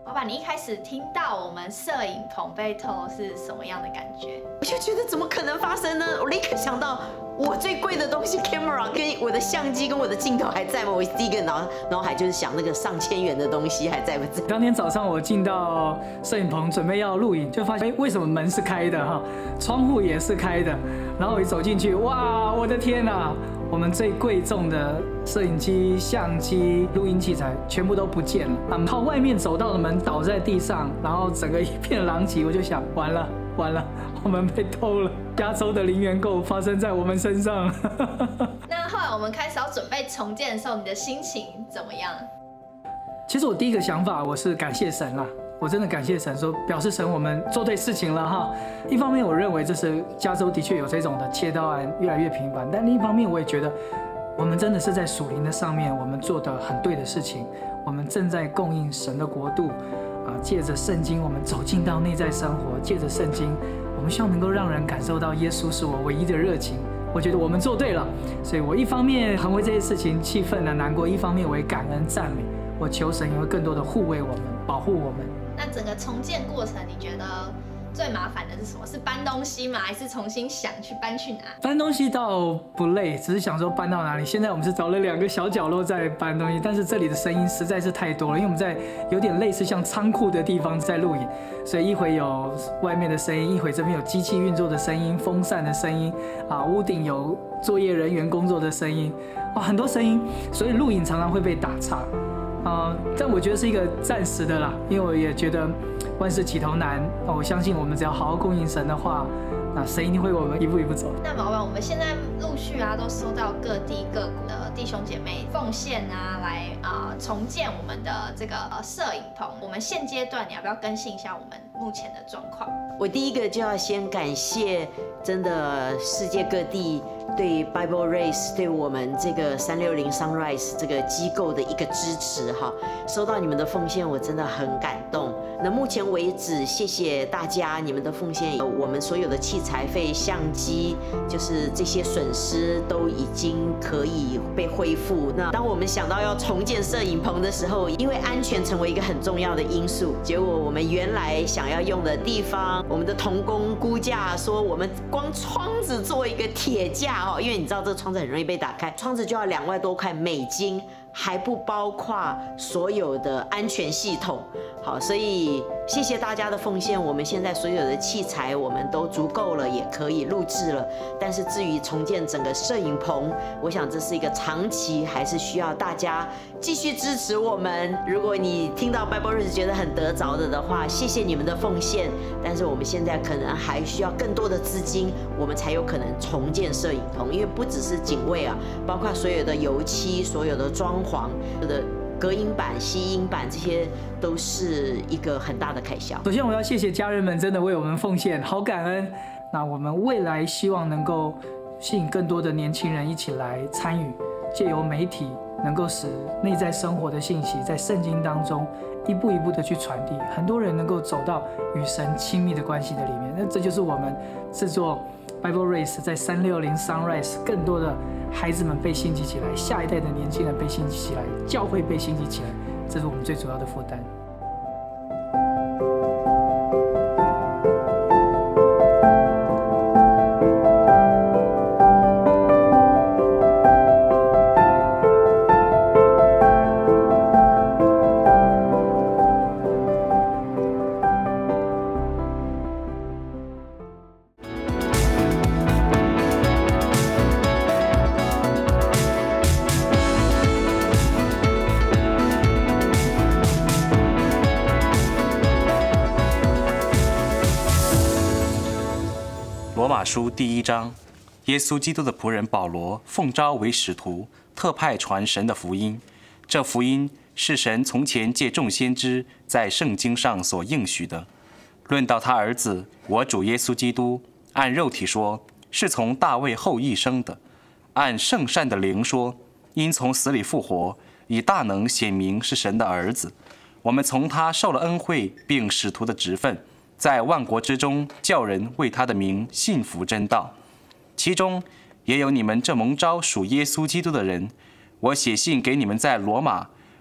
老板，你一开始听到我们摄影棚被偷是什么样的感觉？ 我就觉得怎么可能发生呢？我立刻想到我最贵的东西 camera 跟我的相机跟我的镜头还在吗？我第一个脑海就是想那个上千元的东西还在不在？ 当天早上我进到摄影棚准备要录影，就发现为什么门是开的哈，窗户也是开的，然后我一走进去，哇，我的天哪！我们最贵重的摄影机、相机、录音器材全部都不见了。靠外面走道的门倒在地上，然后整个一片狼藉。我就想，完了，我们被偷了。加州的零元购发生在我们身上。 那后来我们开始要准备重建的时候，你的心情怎么样？ 其实我第一个想法，我是感谢神啦。我真的感谢神，说表示神我们做对事情了哈。一方面我认为这是加州的确有这种的窃盗案越来越频繁，但另一方面我也觉得我们真的是在属灵的上面我们做的很对的事情。我们正在供应神的国度借着圣经我们走进到内在生活，借着圣经我们希望能够让人感受到耶稣是我唯一的热情。我觉得我们做对了，所以我一方面很为这些事情气愤难过，一方面为感恩赞美。我求神也会更多的护卫我们，保护我们。 那整个重建过程，你觉得最麻烦的是什么？是搬东西吗？还是重新想去搬去哪？ 搬东西倒不累，只是想说搬到哪里。现在我们是找了2个小角落在搬东西，但是这里的声音实在是太多了，因为我们在有点类似像仓库的地方在录影，所以一会有外面的声音，一会这边有机器运作的声音、风扇的声音屋顶有作业人员工作的声音，很多声音，所以录影常常会被打岔。但我觉得是一个暂时的啦，因为我也觉得万事起头难。我相信我们只要好好供应神的话，那神一定会为我们一步一步走。 那老板，我们现在陆续都收到各地各国的弟兄姐妹奉献来重建我们的这个摄影棚。我们现阶段你要不要更新一下我们目前的状况？ 我第一个就要先感谢真的世界各地对 Bible Race 对我们这个360 Sunrise 这个机构的一个支持哈，收到你们的奉献，我真的很感动。那目前为止，谢谢大家你们的奉献，我们所有的器材费、相机，就是这些损失都已经可以被恢复。那当我们想到要重建摄影棚的时候，因为安全成为一个很重要的因素，结果我们原来想要用的地方，我们的同工估价说，我们光窗子做一个铁架因为你知道这个窗子很容易被打开，窗子就要2万多块美金，还不包括所有的安全系统。好，所以谢谢大家的奉献。我们现在所有的器材我们都足够了，也可以录制了。但是至于重建整个摄影棚，我想这是一个长期，还是需要大家继续支持我们。如果你听到 Bible Race 觉得很得着的话，谢谢你们的奉献。但是我们现在可能还需要更多的资金，我们才有可能重建摄影棚。因为不只是警卫包括所有的油漆、所有的装潢的隔音板、吸音板，这些都是一个很大的开销。 首先，我要谢谢家人们真的为我们奉献，好感恩。那我们未来希望能够吸引更多的年轻人一起来参与，借由媒体能够使内在生活的信息在圣经当中一步一步的去传递，很多人能够走到与神亲密的关系的里面。那这就是我们制作 Bible Race 在360 Sunrise 更多的孩子们被兴起起来，下一代的年轻人被兴起起来，教会被兴起起来，这是我们最主要的负担。 罗马书第1章，耶稣基督的仆人保罗奉召为使徒，特派传神的福音。这福音是神从前借众先知在圣经上所应许的。论到他儿子我主耶稣基督，按肉体说，是从大卫后裔生的；按圣善的灵说，因从死里复活，以大能显明是神的儿子。我们从他受了恩惠，并使徒的职分，在万国之中叫人为他的名信服真道。其中也有你们这蒙召属耶稣基督的人。我写信给你们在罗马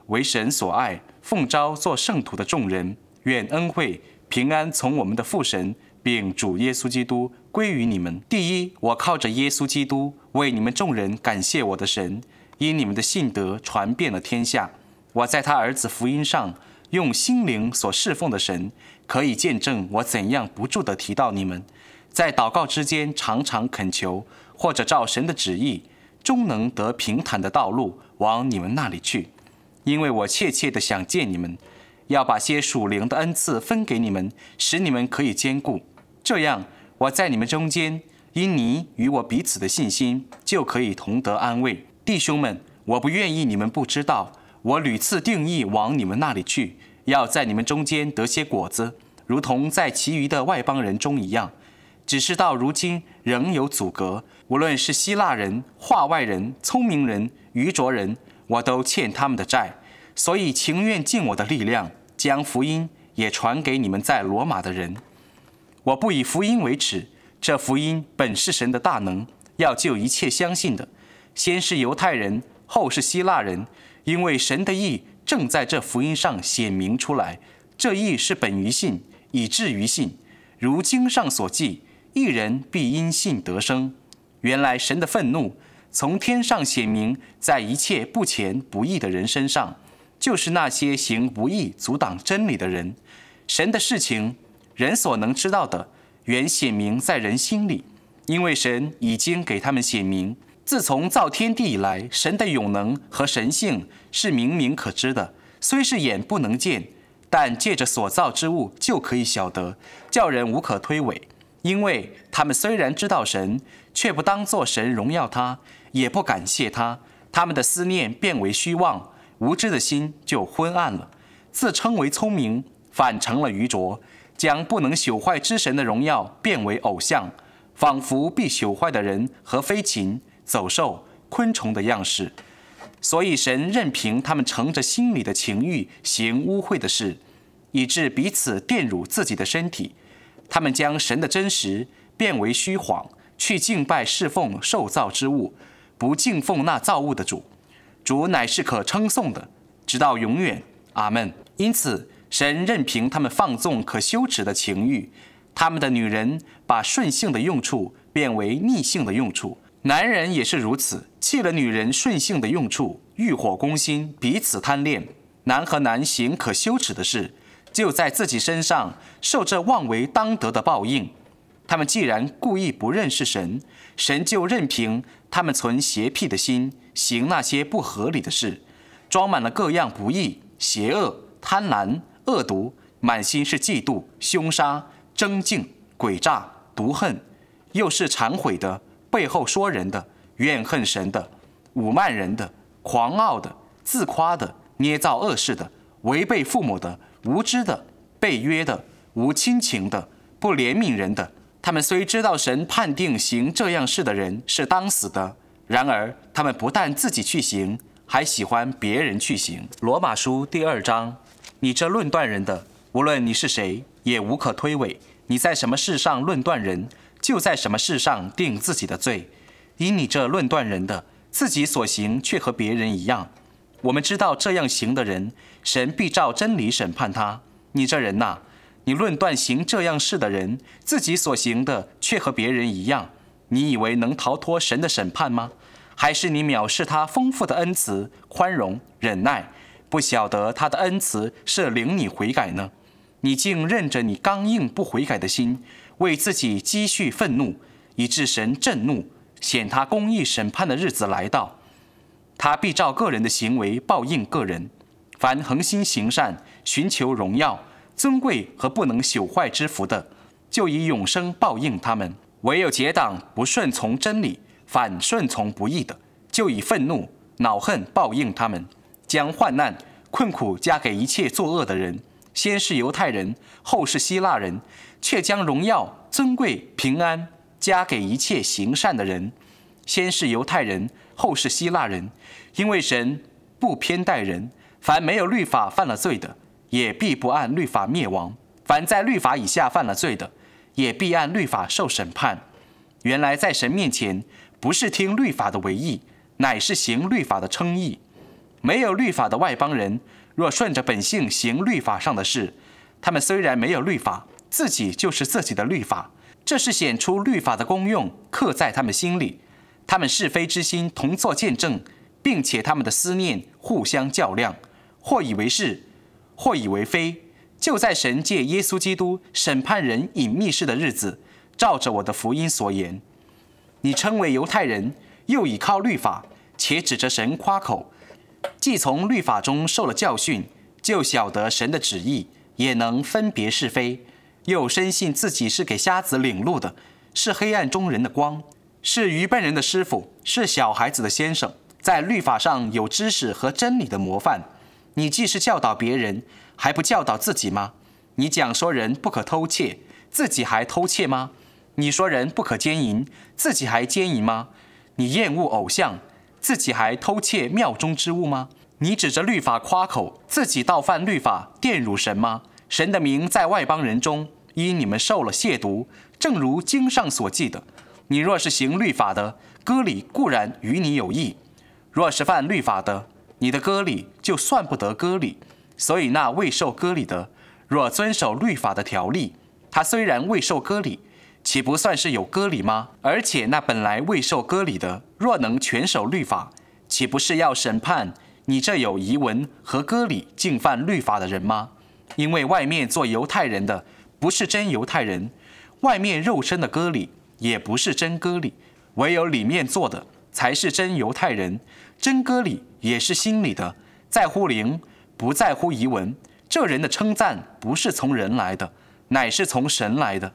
为神所爱，奉召做圣徒的众人，愿恩惠平安从我们的父神并主耶稣基督归于你们。第一，我靠着耶稣基督为你们众人感谢我的神，因你们的信德传遍了天下。我在他儿子福音上用心灵所侍奉的神，可以见证我怎样不住地提到你们，在祷告之间常常恳求，或者照神的旨意，终能得平坦的道路往你们那里去。因为我切切地想见你们，要把些属灵的恩赐分给你们，使你们可以兼顾。这样，我在你们中间，因你与我彼此的信心，就可以同得安慰。弟兄们，我不愿意你们不知道，我屡次定义往你们那里去，要在你们中间得些果子，如同在其余的外邦人中一样。只是到如今仍有阻隔，无论是希腊人、化外人、聪明人、愚拙人，我都欠他们的债，所以情愿尽我的力量，将福音也传给你们在罗马的人。我不以福音为耻，这福音本是神的大能，要救一切相信的，先是犹太人，后是希腊人，因为神的义正在这福音上显明出来。这义是本于信，以至于信。如经上所记，义人必因信得生。原来神的愤怒从天上显明在一切不虔不义的人身上，就是那些行不义阻挡真理的人。神的事情，人所能知道的，原显明在人心里，因为神已经给他们显明。自从造天地以来，神的永能和神性是明明可知的，虽是眼不能见，但借着所造之物就可以晓得，叫人无可推诿。因为他们虽然知道神，却不当作神荣耀他，也不感谢他，他们的思念变为虚妄，无知的心就昏暗了。自称为聪明，反成了愚拙，将不能朽坏之神的荣耀变为偶像，仿佛必朽坏的人和飞禽、走兽、昆虫的样式。所以神任凭他们乘着心里的情欲行污秽的事，以致彼此玷辱自己的身体。他们将神的真实变为虚谎，去敬拜侍奉受造之物，不敬奉那造物的主。主乃是可称颂的，直到永远。阿们。因此神任凭他们放纵可羞耻的情欲，他们的女人把顺性的用处变为逆性的用处，男人也是如此，弃了女人顺性的用处，欲火攻心，彼此贪恋。男和男行可羞耻的事，就在自己身上受这妄为当得的报应。他们既然故意不认识神，神就任凭他们存邪僻的心，行那些不合理的事，装满了各样不义、邪恶、贪婪、恶毒，满心是嫉妒、凶杀、争竞、诡诈、毒恨，又是忏悔的，背后说人的，怨恨神的，侮慢人的，狂傲的，自夸的，捏造恶事的，违背父母的，无知的，被约的，无亲情的，不怜悯人的。他们虽知道神判定行这样事的人是当死的，然而他们不但自己去行，还喜欢别人去行。罗马书第2章，你这论断人的，无论你是谁，也无可推诿。你在什么事上论断人，就在什么事上定自己的罪。因你这论断人的，自己所行却和别人一样。我们知道这样行的人，神必照真理审判他。你这人哪，你论断行这样事的人，自己所行的却和别人一样，你以为能逃脱神的审判吗？还是你藐视他丰富的恩慈、宽容、忍耐，不晓得他的恩慈是领你悔改呢？你竟任着你刚硬不悔改的心，为自己积蓄愤怒，以致神震怒，显他公义审判的日子来到。他必照个人的行为报应个人。凡恒心行善、寻求荣耀、尊贵和不能朽坏之福的，就以永生报应他们；唯有结党不顺从真理，反顺从不义的，就以愤怒、恼恨报应他们，将患难、困苦加给一切作恶的人。先是犹太人，后是希腊人，却将荣耀、尊贵、平安加给一切行善的人。先是犹太人，后是希腊人，因为神不偏待人，凡没有律法犯了罪的，也必不按律法灭亡；凡在律法以下犯了罪的，也必按律法受审判。原来在神面前，不是听律法的为义，乃是行律法的称义。 没有律法的外邦人，若顺着本性行律法上的事，他们虽然没有律法，自己就是自己的律法。这是显出律法的功用，刻在他们心里。他们是非之心同作见证，并且他们的思念互相较量，或以为是，或以为非。就在神借耶稣基督审判人隐秘事的日子，照着我的福音所言，你称为犹太人，又倚靠律法，且指着神夸口，既从律法中受了教训，就晓得神的旨意，也能分别是非，又深信自己是给瞎子领路的，是黑暗中人的光，是愚笨人的师傅，是小孩子的先生，在律法上有知识和真理的模范。你既是教导别人，还不教导自己吗？你讲说人不可偷窃，自己还偷窃吗？你说人不可奸淫，自己还奸淫吗？你厌恶偶像，自己还偷窃庙中之物吗？你指着律法夸口，自己倒犯律法，玷辱神吗？神的名在外邦人中，因你们受了亵渎，正如经上所记的。你若是行律法的，割礼固然与你有益；若是犯律法的，你的割礼就算不得割礼。所以那未受割礼的，若遵守律法的条例，他虽然未受割礼，岂不算是有割礼吗？而且那本来未受割礼的，若能全守律法，岂不是要审判你这有遗文和割礼竟犯律法的人吗？因为外面做犹太人的不是真犹太人，外面肉身的割礼也不是真割礼，唯有里面做的才是真犹太人。真割礼也是心里的，在乎灵，不在乎遗文。这人的称赞不是从人来的，乃是从神来的。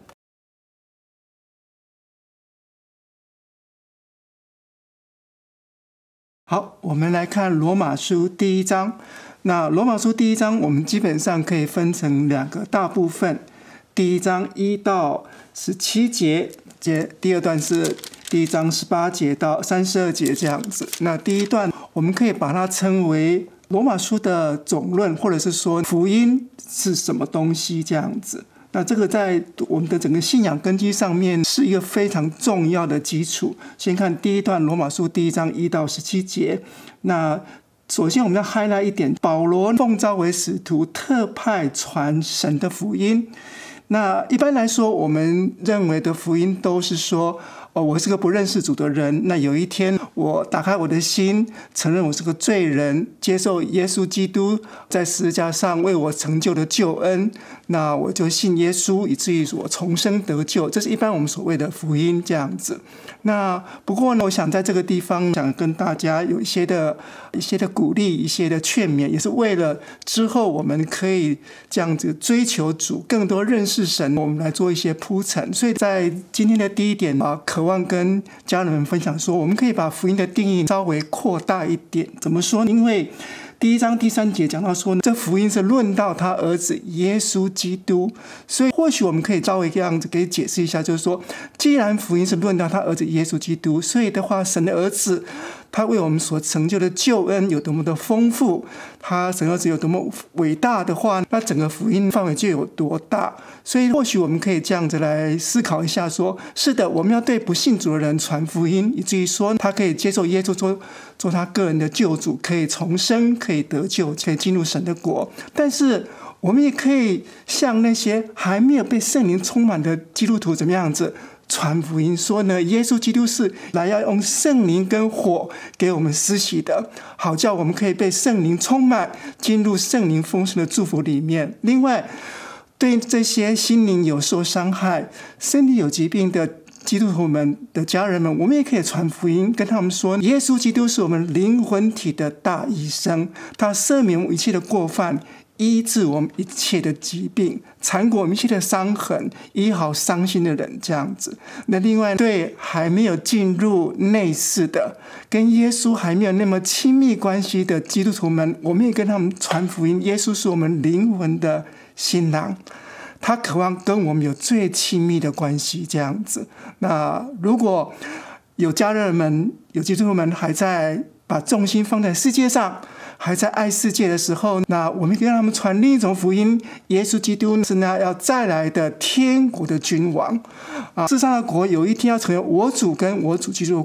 好，我们来看罗马书第1章。那罗马书第1章，我们基本上可以分成2个大部分。第1章1到17节，第二段是第1章18节到32节这样子。那第一段我们可以把它称为罗马书的总论，或者是说福音是什么东西这样子。那这个在我们的整个信仰根基上面是一个非常重要的基础。先看第一段罗马书第1章1到17节。那首先我们要 highlight 一点，保罗奉召为使徒，特派传神的福音。那一般来说，我们认为的福音都是说，我是个不认识主的人，那有一天我打开我的心，承认我是个罪人，接受耶稣基督在十字架上为我成就的救恩，那我就信耶稣，以至于我重生得救。这是一般我们所谓的福音这样子。那不过呢，我想在这个地方想跟大家有一些的鼓励，一些的劝勉，也是为了之后我们可以这样子追求主，更多认识神，我们来做一些铺陈。所以在今天的第一点渴望跟家人们分享说，我们可以把福音的定义稍微扩大一点。怎么说？因为第1章第3节讲到说，这福音是论到他儿子耶稣基督，所以或许我们可以稍微这样子给解释一下，就是说，既然福音是论到他儿子耶稣基督，所以的话，神的儿子他为我们所成就的救恩有多么的丰富，他神儿子有多么伟大的话，那整个福音范围就有多大。所以或许我们可以这样子来思考一下说，是的，我们要对不信主的人传福音，以至于说他可以接受耶稣做他个人的救主，可以重生，可以得救，可以进入神的国。但是我们也可以像那些还没有被圣灵充满的基督徒怎么样子传福音，说呢，耶稣基督是来要用圣灵跟火给我们施洗的，好叫我们可以被圣灵充满，进入圣灵丰盛的祝福里面。另外，对这些心灵有受伤害、身体有疾病的基督徒们的家人们，我们也可以传福音，跟他们说，耶稣基督是我们灵魂体的大医生，他赦免我们一切的过犯，医治我们一切的疾病，缠裹我们一切的伤痕，医好伤心的人这样子。那另外，对还没有进入内室的，跟耶稣还没有那么亲密关系的基督徒们，我们也跟他们传福音，耶稣是我们灵魂的新郎，他渴望跟我们有最亲密的关系这样子。那如果有家人们、有基督徒们还在把重心放在世界上，还在爱世界的时候，那我们可以让他们传另一种福音，耶稣基督是那要再来的天国的君王世上的国有一天要成为我主跟我主基督的国，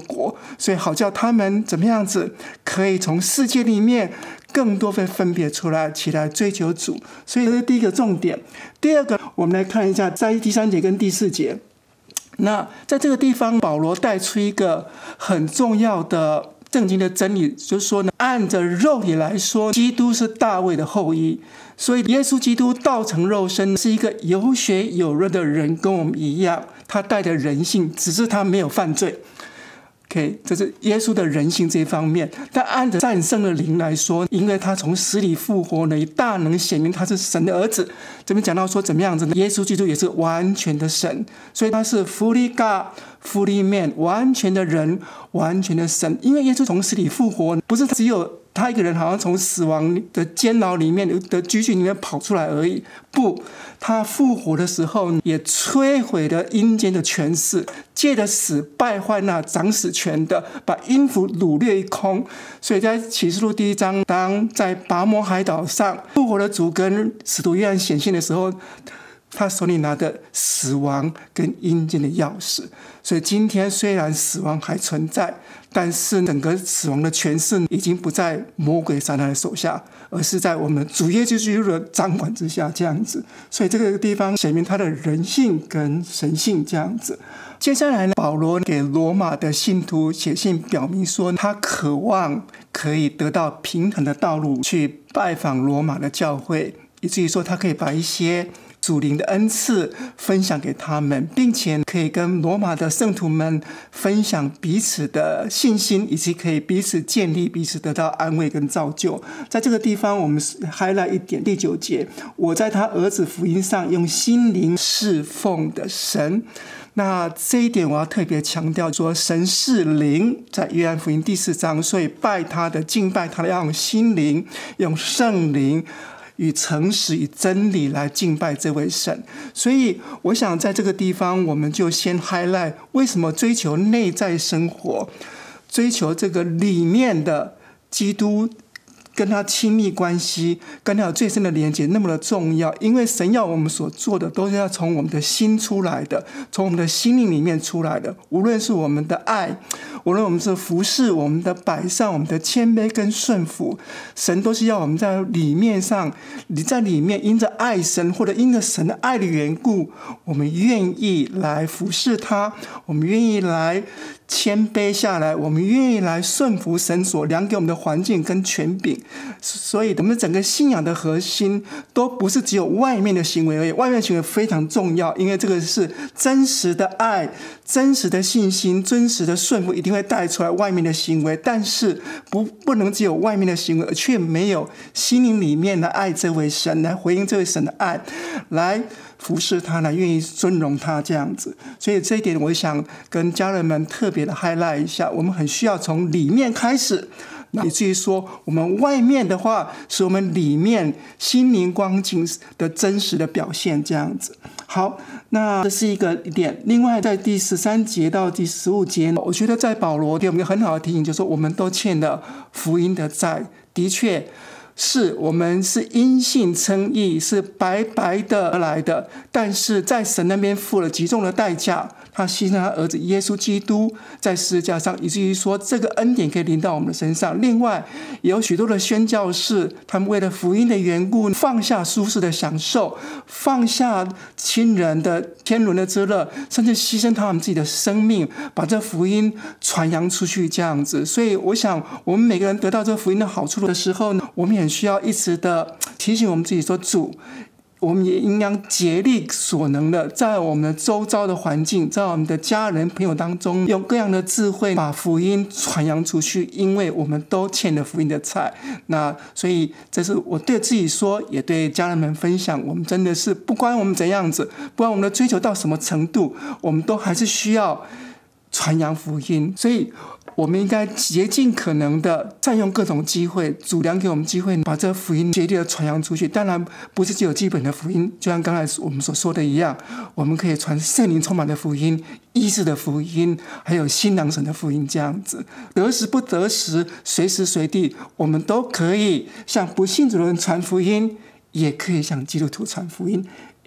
所以好叫他们怎么样子可以从世界里面更多被分别出来，起来追求主。所以这是第一个重点。第二个，我们来看一下在第3节跟第4节。那在这个地方，保罗带出一个很重要的圣经的真理，就是说呢，按着肉体来说，基督是大卫的后裔，所以耶稣基督道成肉身，是一个有血有肉的人，跟我们一样，他带着人性，只是他没有犯罪。OK， 这是耶稣的人性这一方面。但按着战胜的灵来说，因为他从死里复活呢，大能显明他是神的儿子。这边讲到说怎么样子呢？耶稣基督也是完全的神，所以他是 fully God、fully man， 完全的人，完全的神。因为耶稣从死里复活，不是只有他一个人好像从死亡的监牢里面的拘禁里面跑出来而已，不，他复活的时候也摧毁了阴间的权势，借着死败坏那掌死权的，把阴府掳掠一空。所以在启示录第1章，当在拔摩海岛上复活的主跟使徒约翰显现的时候，他手里拿的死亡跟阴间的钥匙。所以今天虽然死亡还存在，但是整个死亡的权势已经不在魔鬼撒旦的手下，而是在我们主耶稣基督的掌管之下，这样子。所以这个地方显明他的人性跟神性这样子。接下来呢，保罗给罗马的信徒写信，表明说他渴望可以得到平衡的道路，去拜访罗马的教会，以至于说他可以把一些属灵的恩赐分享给他们，并且可以跟罗马的圣徒们分享彼此的信心，以及可以彼此建立，彼此得到安慰跟造就。在这个地方我们 highlight 一点，第9节，我在他儿子福音上用心灵侍奉的神。那这一点我要特别强调，说神是灵，在约翰福音第4章，所以拜他的敬拜他的要用心灵，用圣灵与诚实与真理来敬拜这位神。所以我想在这个地方我们就先 highlight 为什么追求内在生活，追求这个里面的基督跟他亲密关系，跟他有最深的连结那么的重要。因为神要我们所做的都是要从我们的心出来的，从我们的心灵里面出来的。无论是我们的爱，无论我们是服侍，我们的摆上，我们的谦卑跟顺服，神都是要我们在里面上，你在里面因着爱神，或者因着神的爱的缘故，我们愿意来服侍他，我们愿意来谦卑下来，我们愿意来顺服神所量给我们的环境跟权柄。所以我们整个信仰的核心都不是只有外面的行为而已，外面的行为非常重要，因为这个是真实的爱，真实的信心，真实的顺服一定会带出来外面的行为。但是不能只有外面的行为，却没有心灵里面来爱这位神，来回应这位神的爱，来服侍他，来愿意尊荣他这样子。所以这一点我想跟家人们特别的 highlight 一下，我们很需要从里面开始，以至于说我们外面的话是我们里面心灵光景的真实的表现这样子。好，那这是一个点。另外在第13节到第15节，我觉得在保罗给我们一个很好的提醒，就是说我们都欠了福音的债。的确是我们是因信称义，是白白的而来的，但是在神那边付了极重的代价，他牺牲他儿子耶稣基督在十字架上，以至于说这个恩典可以临到我们的身上。另外也有许多的宣教士，他们为了福音的缘故，放下舒适的享受，放下亲人的天伦的之乐，甚至牺牲他们自己的生命，把这福音传扬出去这样子。所以我想我们每个人得到这福音的好处的时候呢，我们也需要一直的提醒我们自己说，主，我们也应当竭力所能的，在我们的周遭的环境，在我们的家人朋友当中，用各样的智慧把福音传扬出去，因为我们都欠了福音的债。那所以这是我对自己说，也对家人们分享，我们真的是不管我们怎样子，不管我们的追求到什么程度，我们都还是需要传扬福音。所以我们应该竭尽可能的占用各种机会，主良给我们机会，把这福音竭力的传扬出去。当然不是只有基本的福音，就像刚才我们所说的一样，我们可以传圣灵充满的福音、医治的福音，还有新郎神的福音这样子。得时不得时，随时随地，我们都可以向不信主的人传福音，也可以向基督徒传福音。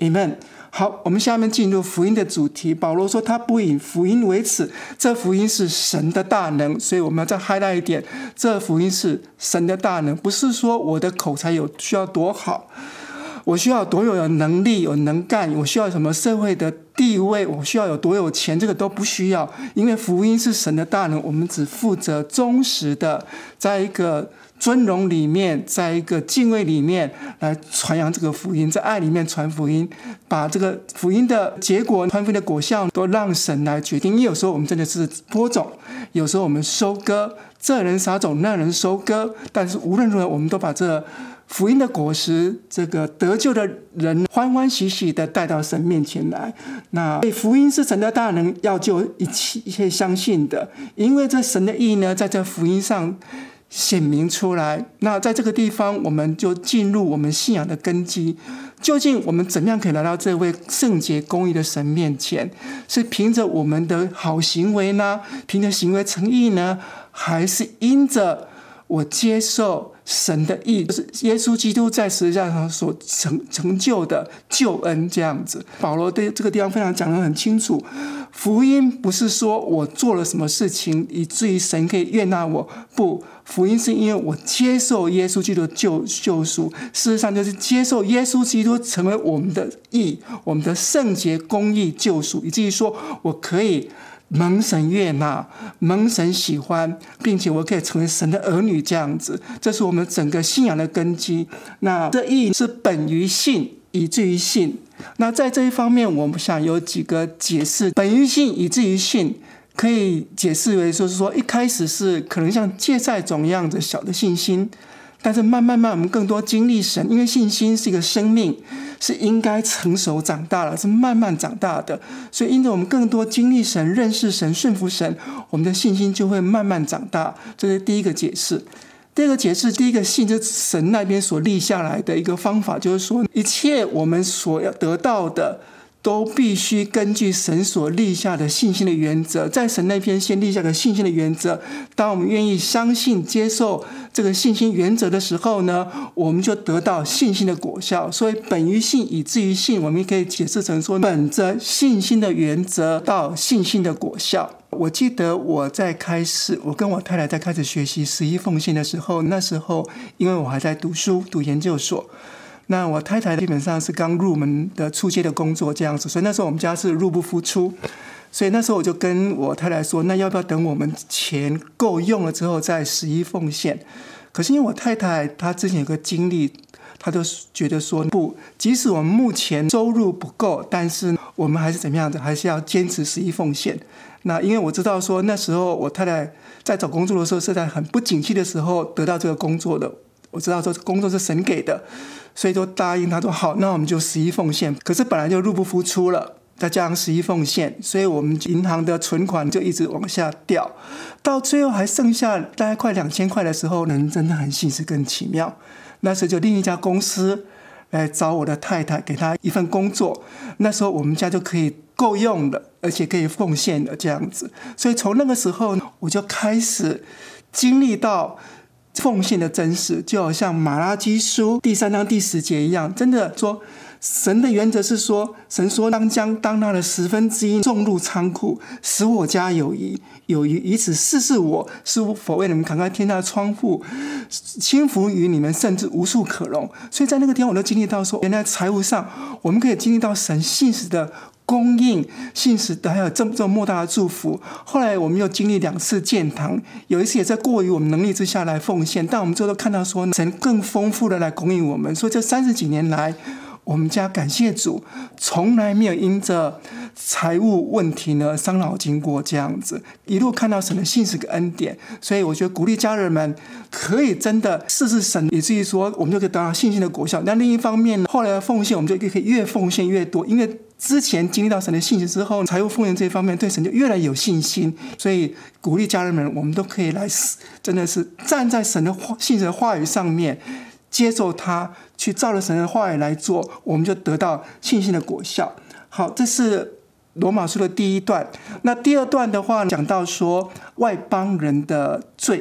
Amen。好，我们下面进入福音的主题。保罗说他不以福音为耻，这福音是神的大能，所以我们要再 highlight 一点，这福音是神的大能，不是说我的口才需要多好，我需要多有能力有能干，我需要什么社会的地位，我需要有多有钱，这个都不需要，因为福音是神的大能，我们只负责忠实的在一个尊荣里面，在一个敬畏里面来传扬这个福音，在爱里面传福音，把这个福音的结果、传福音的果效都让神来决定。因为有时候我们真的是播种，有时候我们收割，这人撒种，那人收割，但是无论如何，我们都把这福音的果实，这个得救的人欢欢喜喜的带到神面前来。那福音是神的大能，要救一切相信的，因为这神的义呢，在这福音上显明出来。那在这个地方，我们就进入我们信仰的根基。究竟我们怎么样可以来到这位圣洁公义的神面前？是凭着我们的好行为呢？凭着行为诚意呢？还是因着我接受神的义，就是耶稣基督在十字架上所成就的救恩这样子？保罗对这个地方非常讲得很清楚，福音不是说我做了什么事情以至于神可以悦纳我，不，福音是因为我接受耶稣基督的救赎，事实上就是接受耶稣基督成为我们的义，我们的圣洁公义救赎，以至于说我可以蒙神悦纳，蒙神喜欢，并且我可以成为神的儿女这样子，这是我们整个信仰的根基。那这义是本于信，以至于信。那在这一方面，我们想有几个解释。本于信，以至于信，可以解释为就是说，一开始是可能像芥菜种一样的小的信心，但是慢慢我们更多经历神，因为信心是一个生命，是应该成熟长大了，是慢慢长大的，所以因着我们更多经历神、认识神、顺服神，我们的信心就会慢慢长大。这是第一个解释。第二个解释，第一个信就是神那边所立下来的一个方法，就是说一切我们所要得到的都必须根据神所立下的信心的原则，在神那边先立下个信心的原则，当我们愿意相信接受这个信心原则的时候呢，我们就得到信心的果效。所以本于信，以至于信，我们也可以解释成说，本着信心的原则到信心的果效。我记得我跟我太太在开始学习11奉献的时候，那时候因为我还在读书，读研究所，那我太太基本上是刚入门的初阶的工作这样子，所以那时候我们家是入不敷出，所以那时候我就跟我太太说，那要不要等我们钱够用了之后再11奉献？可是因为我太太她之前有个经历，她就觉得说不，即使我们目前收入不够，但是我们还是怎么样的，还是要坚持11奉献。那因为我知道说那时候我太太在找工作的时候是在很不景气的时候得到这个工作的，我知道说工作是神给的，所以就答应他说好，那我们就11奉献。可是本来就入不敷出了，再加上11奉献，所以我们银行的存款就一直往下掉，到最后还剩下大概快2000块的时候，人真的很信实跟奇妙。那时候就另一家公司来找我的太太，给她一份工作，那时候我们家就可以够用了，而且可以奉献了这样子。所以从那个时候我就开始经历到奉献的真实，就好像马拉基书第3章第10节一样，真的说神的原则是说，神说当他的1/10种入仓库，使我家有余，以此试试我是否为你们敞开天下的窗户，轻浮于你们，甚至无处可容。所以在那个地方我都经历到说，原来财务上我们可以经历到神信实的供应，信实的还有这么莫大的祝福。后来我们又经历2次建堂，有一次也在过于我们能力之下来奉献，但我们最后都看到说神更丰富的来供应我们。所以这30几年来，我们家感谢主，从来没有因着财务问题呢伤脑筋过这样子，一路看到神的信实跟恩典。所以我觉得鼓励家人们可以真的试试神，以至于说我们就可以得到信心的果效。但另一方面，后来的奉献我们就可以越奉献越多，因为之前经历到神的信实之后，财务奉献这一方面对神就越来越有信心。所以鼓励家人们，我们都可以来真的是站在神的信实的话语上面，接受他，去照着神的话语来做，我们就得到信心的果效。好，这是罗马书的第1段。那第2段的话讲到说外邦人的罪，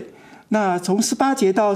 那从18节到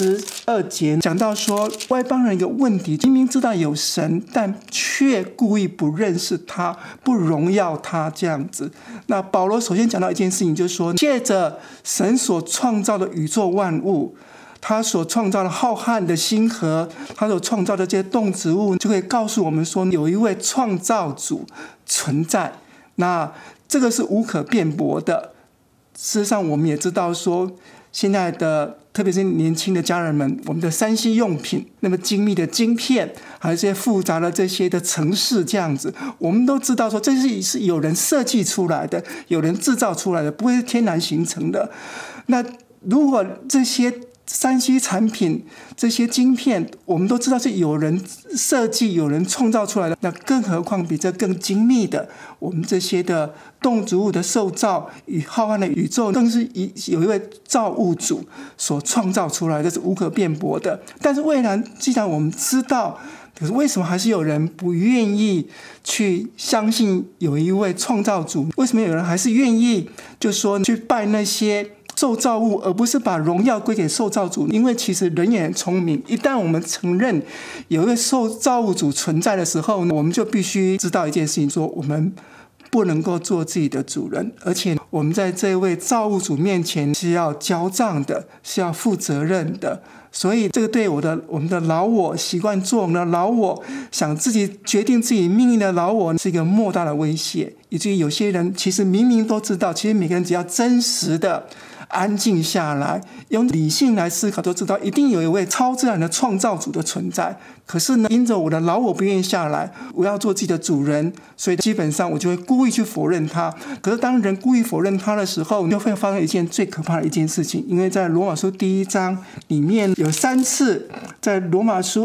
32节讲到说，外邦人一个问题，明明知道有神，但却故意不认识他，不荣耀他这样子。那保罗首先讲到一件事情，就是说，借着神所创造的宇宙万物，他所创造的浩瀚的星河，他所创造的这些动植物，就可以告诉我们说，有一位创造主存在。那这个是无可辩驳的。事实上，我们也知道说，现在的特别是年轻的家人们，我们的3C 用品，那么精密的晶片，还有这些复杂的这些的程式，这样子，我们都知道说，这是有人设计出来的，有人制造出来的，不会是天然形成的。那如果这些3C 产品这些晶片，我们都知道是有人设计、有人创造出来的，那更何况比这更精密的，我们这些的动植物的受造与浩瀚的宇宙，更是有一位造物主所创造出来的，这是无可辩驳的。但是既然我们知道，可是为什么还是有人不愿意去相信有一位创造主？为什么有人还是愿意就说去拜那些受造物，而不是把荣耀归给受造主？因为其实人也很聪明，一旦我们承认有一位受造物主存在的时候，我们就必须知道一件事情，说我们不能够做自己的主人，而且我们在这位造物主面前是要交账的，是要负责任的。所以这个对我们的老我，习惯做我们的老我，想自己决定自己命运的老我，是一个莫大的威胁。以至于有些人其实明明都知道，其实每个人只要真实的安静下来，用理性来思考，都知道一定有一位超自然的创造主的存在。可是呢，因着我的老我不愿意下来，我要做自己的主人，所以基本上我就会故意去否认他。可是当人故意否认他的时候，就会发生一件最可怕的一件事情。因为在罗马书第1章里面有3次，在罗马书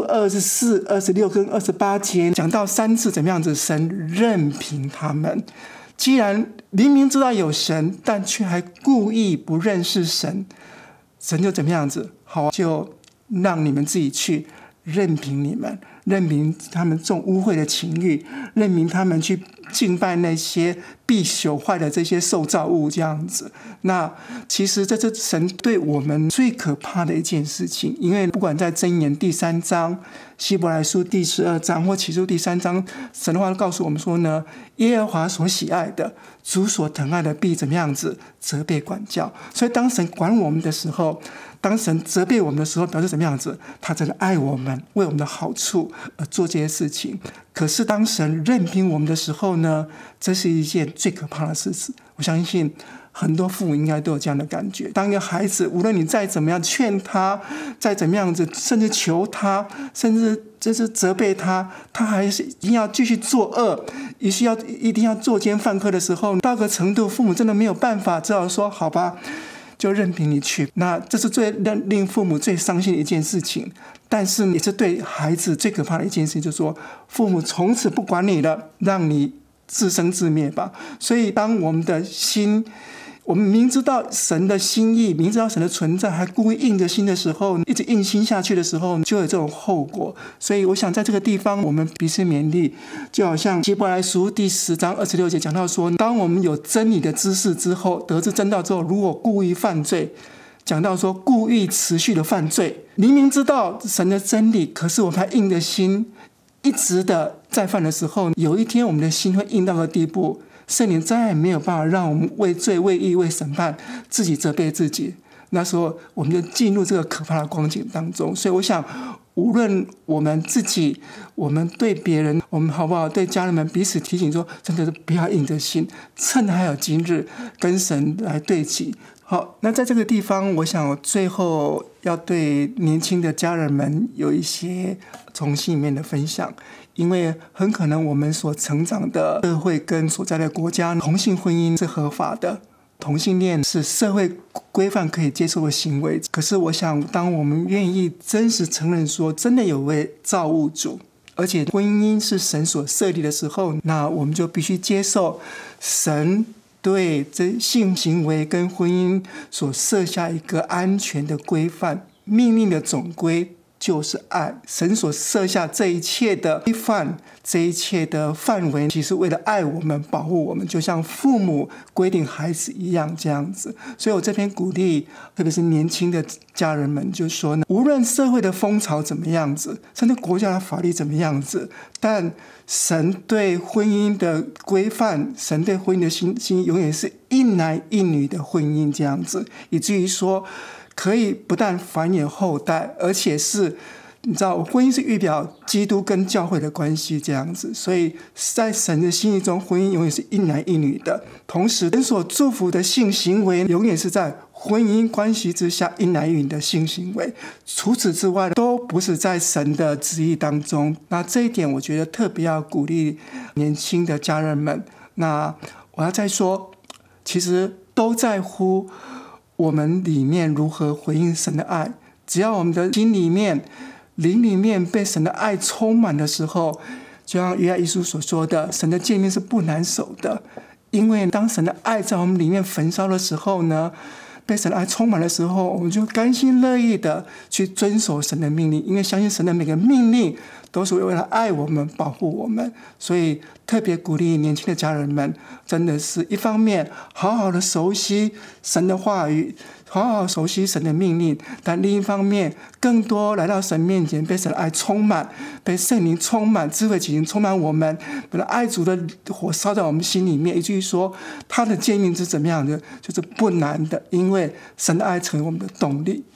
24、26跟28节讲到3次怎么样子神任凭他们。既然明明知道有神，但却还故意不认识神，神就怎么样子？好，就让你们自己去任凭你们，任凭他们这种污秽的情欲，任凭他们去敬拜那些必朽坏的这些受造物，这样子。那其实这是神对我们最可怕的一件事情，因为不管在箴言第3章、希伯来书第12章或启示录第3章，神的话告诉我们说呢，耶和华所喜爱的，主所疼爱的，必怎么样子责备管教。所以当神管我们的时候，当神责备我们的时候，表示怎么样子？他真的爱我们，为我们的好处而做这些事情。可是当神任凭我们的时候呢，这是一件最可怕的事情。我相信很多父母应该都有这样的感觉。当一个孩子，无论你再怎么样劝他，再怎么样子，甚至求他，甚至就是责备他，他还是一定要继续作恶，一定要作奸犯科的时候，到个程度，父母真的没有办法，只好说好吧，就任凭你去。那这是最令父母最伤心的一件事情，但是也是对孩子最可怕的一件事情，就是说父母从此不管你了，让你自生自灭吧。所以当我们的心，我们明知道神的心意，明知道神的存在，还故意硬着心的时候，一直硬心下去的时候，就有这种后果。所以我想在这个地方我们彼此勉励，就好像希伯来书第10章26节讲到说，当我们有真理的知识之后，得知真道之后，如果故意犯罪，讲到说故意持续的犯罪，明明知道神的真理，可是我们还硬着心一直的再犯的时候，有一天我们的心会硬到个地步，圣灵再也没有办法让我们为罪、为义、为审判自己责备自己，那时候我们就进入这个可怕的光景当中。所以我想，无论我们自己，我们对别人，我们好不好对家人们彼此提醒说，真的是不要硬着心，趁还有今日跟神来对齐。好，那在这个地方，我想我最后要对年轻的家人们有一些从心里面的分享。因为很可能我们所成长的社会跟所在的国家，同性婚姻是合法的，同性恋是社会规范可以接受的行为。可是我想，当我们愿意真实承认说真的有位造物主，而且婚姻是神所设立的时候，那我们就必须接受神对这性行为跟婚姻所设下一个安全的规范，命令的总规， 就是爱。神所设下这一切的规范，这一切的范围，其实为了爱我们、保护我们，就像父母规定孩子一样这样子。所以我这边鼓励，特别是年轻的家人们，就说呢，无论社会的风潮怎么样子，甚至国家的法律怎么样子，但神对婚姻的规范，神对婚姻的心永远是一男一女的婚姻这样子，以至于说可以不但繁衍后代，而且是你知道婚姻是预表基督跟教会的关系这样子，所以在神的心意中，婚姻永远是一男一女的。同时神所祝福的性行为永远是在婚姻关系之下一男一女的性行为，除此之外都不是在神的旨意当中。那这一点我觉得特别要鼓励年轻的家人们。那我要再说，其实都在乎我们里面如何回应神的爱。只要我们的心里面灵里面被神的爱充满的时候，就像约翰一书所说的，神的诫命是不难守的。因为当神的爱在我们里面焚烧的时候呢，被神的爱充满的时候，我们就甘心乐意的去遵守神的命令，因为相信神的每个命令都是为了爱我们、保护我们。所以特别鼓励年轻的家人们，真的是一方面好好的熟悉神的话语，好好熟悉神的命令，但另一方面更多来到神面前，被神的爱充满，被圣灵充满，智慧启示充满我们，把爱主的火烧在我们心里面，以至于说他的诫命是怎么样的，就是不难的，因为神的爱成为我们的动力。